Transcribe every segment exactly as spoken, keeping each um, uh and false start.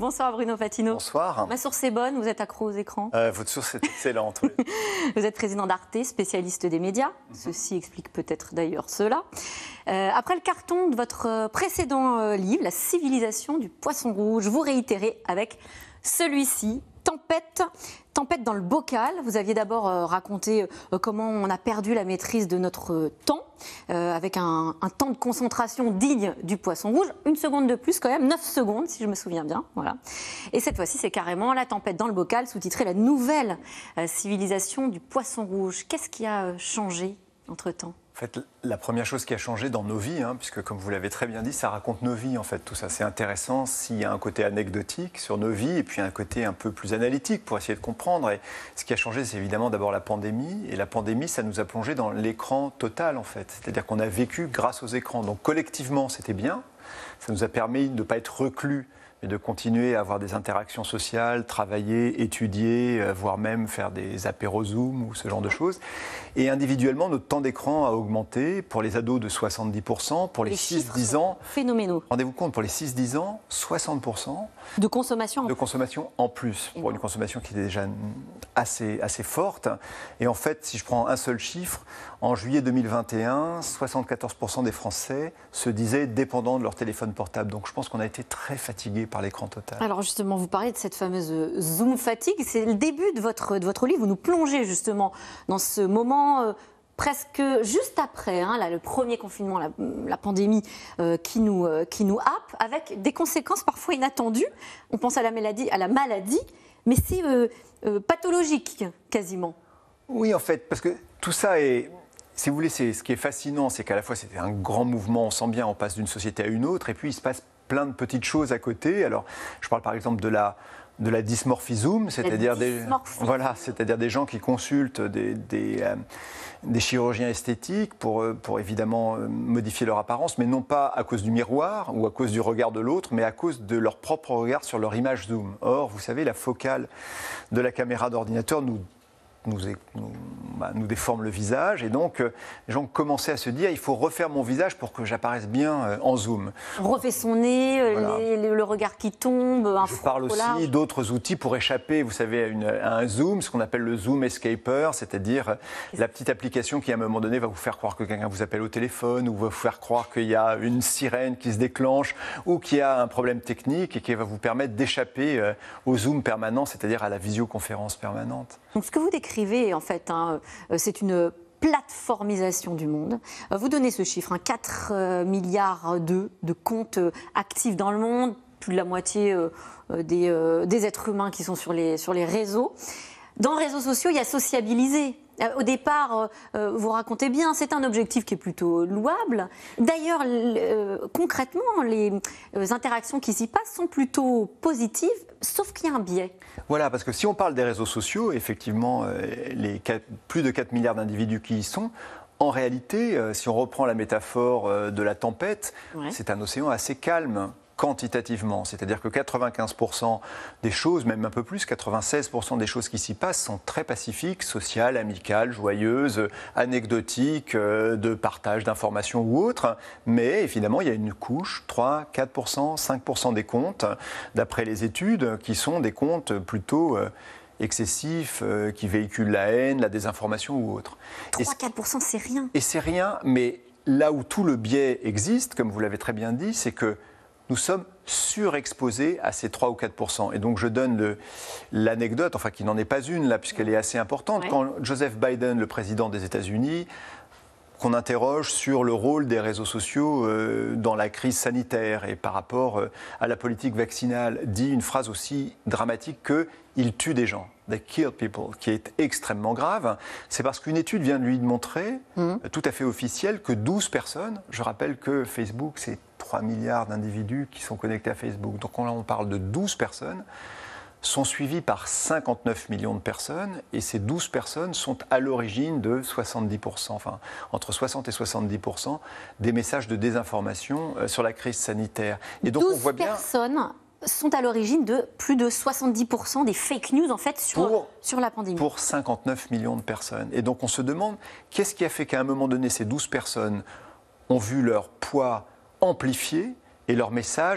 Bonsoir Bruno Patino. Bonsoir. Ma source est bonne, vous êtes accro aux écrans. Euh, votre source est excellente, oui. Vous êtes président d'Arte, spécialiste des médias. Mm-hmm. Ceci explique peut-être d'ailleurs cela. Euh, après le carton de votre précédent euh, livre, La civilisation du poisson rouge, vous réitérez avec celui-ci, Tempête, tempête dans le bocal. Vous aviez d'abord euh, raconté euh, comment on a perdu la maîtrise de notre euh, temps, euh, avec un, un temps de concentration digne du poisson rouge. Une seconde de plus quand même, neuf secondes si je me souviens bien. Voilà. Et cette fois-ci, c'est carrément La tempête dans le bocal, sous-titré La nouvelle euh, civilisation du poisson rouge. Qu'est-ce qui a euh, changé entre-temps ? En fait, la première chose qui a changé dans nos vies, hein, puisque comme vous l'avez très bien dit, ça raconte nos vies en fait, tout ça. C'est intéressant s'il y a un côté anecdotique sur nos vies et puis un côté un peu plus analytique pour essayer de comprendre. Et ce qui a changé, c'est évidemment d'abord la pandémie. Et la pandémie, ça nous a plongé dans l'écran total en fait. C'est-à-dire qu'on a vécu grâce aux écrans. Donc collectivement, c'était bien. Ça nous a permis de ne pas être reclus, mais de continuer à avoir des interactions sociales, travailler, étudier, voire même faire des apéros Zoom ou ce genre de choses. Et individuellement, notre temps d'écran a augmenté pour les ados de soixante-dix pour cent, pour les, les six dix ans. Phénoménaux. Rendez-vous compte, pour les six dix ans, soixante pour cent de consommation. De consommation en plus, pour une consommation qui est déjà assez, assez forte. Et en fait, si je prends un seul chiffre, en juillet deux mille vingt et un, soixante-quatorze pour cent des Français se disaient dépendants de leur téléphone portable. Donc je pense qu'on a été très fatigués par l'écran total. Alors justement, vous parlez de cette fameuse Zoom fatigue. C'est le début de votre, de votre livre. Vous nous plongez justement dans ce moment euh, presque juste après, hein, là, le premier confinement, la, la pandémie euh, qui, nous, euh, qui nous happe, avec des conséquences parfois inattendues. On pense à la maladie, à la maladie mais c'est euh, euh, pathologique quasiment. Oui, en fait, parce que tout ça est... Si vous voulez, c'est, ce qui est fascinant, c'est qu'à la fois c'était un grand mouvement, on sent bien, on passe d'une société à une autre, et puis il se passe plein de petites choses à côté. Alors, je parle par exemple de la, de la dysmorphie Zoom, c'est-à-dire des, voilà, c'est-à-dire des gens qui consultent des, des, euh, des chirurgiens esthétiques pour, pour évidemment modifier leur apparence, mais non pas à cause du miroir ou à cause du regard de l'autre, mais à cause de leur propre regard sur leur image Zoom. Or, vous savez, la focale de la caméra d'ordinateur nous Nous, nous, bah, nous déforme le visage et donc euh, les gens commençaient à se dire il faut refaire mon visage pour que j'apparaisse bien euh, en zoom. On refait son nez, euh, voilà. les, les, le regard qui tombe, un Je parle aussi large. D'autres outils pour échapper, vous savez, à, une, à un zoom, ce qu'on appelle le zoom escaper, c'est-à-dire euh, la petite application qui à un moment donné va vous faire croire que quelqu'un vous appelle au téléphone ou va vous faire croire qu'il y a une sirène qui se déclenche ou qu'il y a un problème technique et qui va vous permettre d'échapper euh, au zoom permanent, c'est-à-dire à la visioconférence permanente. Donc ce que vous décrivez, en fait, hein, c'est une plateformisation du monde. Vous donnez ce chiffre, hein, quatre milliards de, de comptes actifs dans le monde, plus de la moitié euh, des, euh, des êtres humains qui sont sur les, sur les réseaux. Dans les réseaux sociaux, il y a sociabiliser. Au départ, euh, vous racontez bien, c'est un objectif qui est plutôt louable. D'ailleurs, euh, concrètement, les euh, interactions qui s'y passent sont plutôt positives, sauf qu'il y a un biais. Voilà, parce que si on parle des réseaux sociaux, effectivement, euh, les quatre, plus de quatre milliards d'individus qui y sont, en réalité, euh, si on reprend la métaphore euh, de la tempête, ouais. C'est un océan assez calme. Quantitativement, c'est-à-dire que quatre-vingt-quinze pour cent des choses, même un peu plus, quatre-vingt-seize pour cent des choses qui s'y passent sont très pacifiques, sociales, amicales, joyeuses, anecdotiques, euh, de partage d'informations ou autres, mais évidemment il y a une couche, trois à quatre pour cent, cinq pour cent des comptes, d'après les études, qui sont des comptes plutôt... Euh, excessifs, euh, qui véhiculent la haine, la désinformation ou autre. trois à quatre pour cent c'est rien. Et c'est rien, mais là où tout le biais existe, comme vous l'avez très bien dit, c'est que nous sommes surexposés à ces trois ou quatre pour cent. Et donc je donne le, l'anecdote, enfin qui n'en est pas une là, puisqu'elle est assez importante. Ouais. Quand Joseph Biden, le président des États-Unis, qu'on interroge sur le rôle des réseaux sociaux euh, dans la crise sanitaire et par rapport euh, à la politique vaccinale, dit une phrase aussi dramatique que « il tue des gens ». They kill people, qui est extrêmement grave. C'est parce qu'une étude vient de lui montrer, mmh. tout à fait officielle, que douze personnes, je rappelle que Facebook, c'est trois milliards d'individus qui sont connectés à Facebook, donc là on parle de douze personnes, sont suivies par cinquante-neuf millions de personnes, et ces douze personnes sont à l'origine de soixante-dix pour cent, enfin entre soixante et soixante-dix pour cent des messages de désinformation sur la crise sanitaire. Et donc on voit bien... personnes sont à l'origine de plus de soixante-dix pour cent des fake news en fait sur, pour, sur la pandémie. Pour cinquante-neuf millions de personnes. Et donc on se demande qu'est-ce qui a fait qu'à un moment donné ces douze personnes ont vu leur poids amplifié et leur message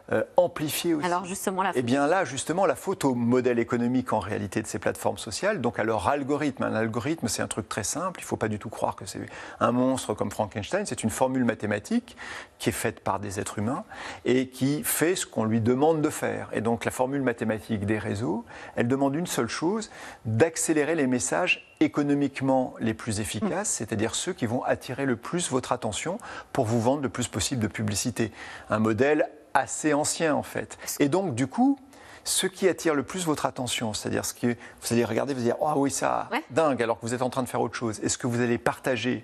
euh, amplifié aussi. Alors justement, la Eh bien là, justement, la faute au modèle économique en réalité de ces plateformes sociales, donc à leur algorithme. Un algorithme, c'est un truc très simple, il ne faut pas du tout croire que c'est un monstre comme Frankenstein, c'est une formule mathématique qui est faite par des êtres humains et qui fait ce qu'on lui demande de faire. Et donc la formule mathématique des réseaux, elle demande une seule chose, d'accélérer les messages économiquement les plus efficaces, c'est-à-dire ceux qui vont attirer le plus votre attention pour vous vendre le plus possible de publicité. Un modèle assez ancien en fait. Et donc du coup, ce qui attire le plus votre attention, c'est-à-dire ce que vous allez regarder, vous allez dire « Ah oh oui, ça, ouais. dingue », alors que vous êtes en train de faire autre chose. Et ce que vous allez partager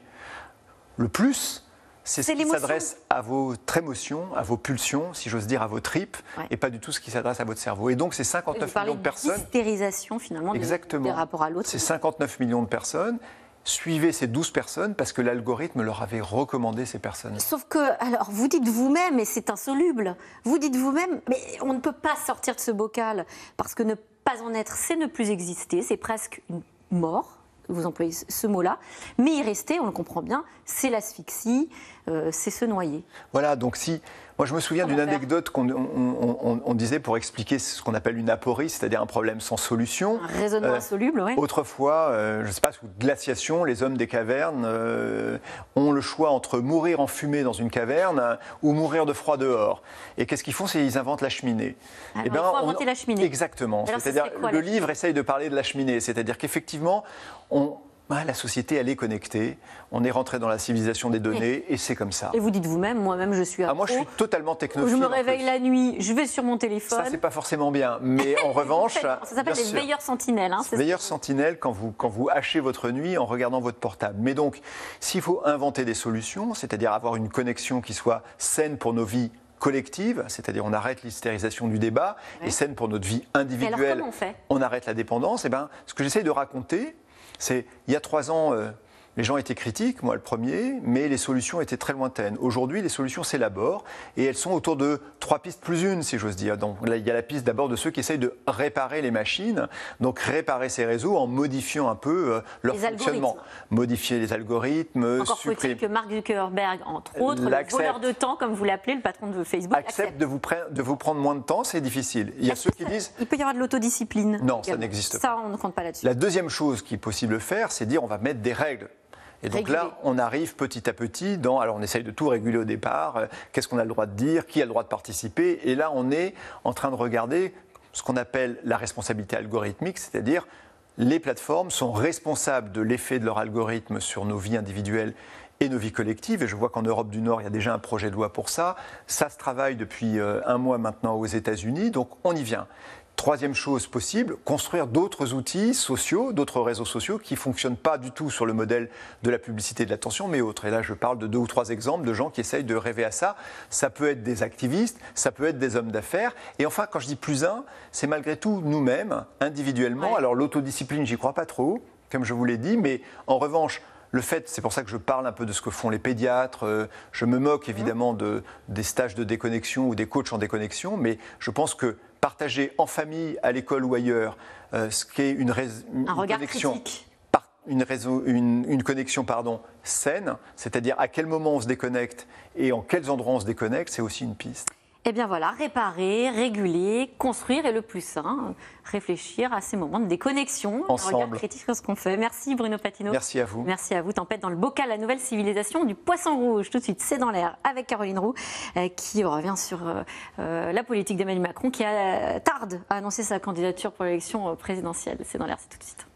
le plus, c'est ce qui s'adresse à votre émotion, à vos pulsions, si j'ose dire, à vos tripes, ouais. et pas du tout ce qui s'adresse à votre cerveau. Et donc, c'est cinquante-neuf millions de personnes. Vous parlez d'hystérisation, finalement, exactement. Des, des rapports à l'autre. C'est cinquante-neuf millions de personnes. Suivez ces douze personnes parce que l'algorithme leur avait recommandé ces personnes. Sauf que, alors, vous dites vous-même, et c'est insoluble, vous dites vous-même, mais on ne peut pas sortir de ce bocal, parce que ne pas en être, c'est ne plus exister, c'est presque une mort. Vous employez ce mot-là, mais y rester, on le comprend bien, c'est l'asphyxie, euh, c'est se noyer. Voilà, donc si... Moi, je me souviens d'une anecdote qu'on on, on, on disait pour expliquer ce qu'on appelle une aporie, c'est-à-dire un problème sans solution. Un raisonnement euh, insoluble, oui. Autrefois, euh, je ne sais pas, sous glaciation, les hommes des cavernes euh, ont le choix entre mourir enfumés dans une caverne euh, ou mourir de froid dehors. Et qu'est-ce qu'ils font? C'est qu'ils inventent la cheminée. Alors, eh ben, il faut inventer on... la cheminée. Exactement. C'est-à-dire, le livre essaye de parler de la cheminée. C'est-à-dire qu'effectivement, on... Ah, la société, elle est connectée, on est rentré dans la civilisation des données et, et c'est comme ça. Et vous dites vous-même, moi-même je suis à ah, Moi je suis totalement technophile. Je me réveille la nuit, je vais sur mon téléphone. Ça c'est pas forcément bien, mais en revanche... Ça s'appelle les veilleurs sentinelles. Hein, veilleurs sentinelles quand vous, quand vous hachez votre nuit en regardant votre portable. Mais donc, s'il faut inventer des solutions, c'est-à-dire avoir une connexion qui soit saine pour nos vies collective, c'est-à-dire on arrête l'hystérisation du débat, ouais. et saine pour notre vie individuelle, et alors, comment on fait ? On arrête la dépendance. Et ben, ce que j'essaye de raconter, c'est il y a trois ans, euh, les gens étaient critiques, moi le premier, mais les solutions étaient très lointaines. Aujourd'hui, les solutions s'élaborent et elles sont autour de trois pistes plus une, si j'ose dire. Donc là, il y a la piste d'abord de ceux qui essayent de réparer les machines, donc réparer ces réseaux en modifiant un peu euh, leur les fonctionnement. Modifier les algorithmes. Encore faut-il que Mark Zuckerberg, entre autres, le voleur de temps, comme vous l'appelez, le patron de Facebook, accepte, accepte. De, vous pre- de vous prendre moins de temps, c'est difficile. Il y a Est-ce ceux qui ça, disent... Il peut y avoir de l'autodiscipline. Non, ça n'existe pas. Ça, on ne compte pas là-dessus. La deuxième chose qui est possible de faire, c'est dire on va mettre des règles. Et donc Réguler. là, on arrive petit à petit dans... Alors, on essaye de tout réguler au départ. Euh, qu'est-ce qu'on a le droit de dire? Qui a le droit de participer? Et là, on est en train de regarder ce qu'on appelle la responsabilité algorithmique, c'est-à-dire les plateformes sont responsables de l'effet de leur algorithme sur nos vies individuelles et nos vies collectives. Et je vois qu'en Europe du Nord, il y a déjà un projet de loi pour ça. Ça se travaille depuis euh, un mois maintenant aux États-Unis. Donc, on y vient. Troisième chose possible, construire d'autres outils sociaux, d'autres réseaux sociaux qui ne fonctionnent pas du tout sur le modèle de la publicité et de l'attention, mais autres. Et là, je parle de deux ou trois exemples de gens qui essayent de rêver à ça. Ça peut être des activistes, ça peut être des hommes d'affaires. Et enfin, quand je dis plus un, c'est malgré tout nous-mêmes, individuellement. Ouais. Alors l'autodiscipline, j'y crois pas trop, comme je vous l'ai dit, mais en revanche, le fait, c'est pour ça que je parle un peu de ce que font les pédiatres, euh, je me moque évidemment de, des stages de déconnexion ou des coachs en déconnexion, mais je pense que partager en famille, à l'école ou ailleurs, euh, ce qui est une, rais- une, un une regard connexion, critique. Par, une, réseau, une, une connexion pardon, saine, c'est-à-dire à quel moment on se déconnecte et en quels endroits on se déconnecte, c'est aussi une piste. Eh bien voilà, réparer, réguler, construire et le plus sain, réfléchir à ces moments de déconnexion, ensemble. Regard critique sur ce qu'on fait. Merci Bruno Patino. Merci à vous. Merci à vous. Tempête dans le bocal, la nouvelle civilisation du poisson rouge. Tout de suite, c'est dans l'air avec Caroline Roux euh, qui revient sur euh, la politique d'Emmanuel Macron qui a, tarde à annoncer sa candidature pour l'élection présidentielle. C'est dans l'air, c'est tout de suite.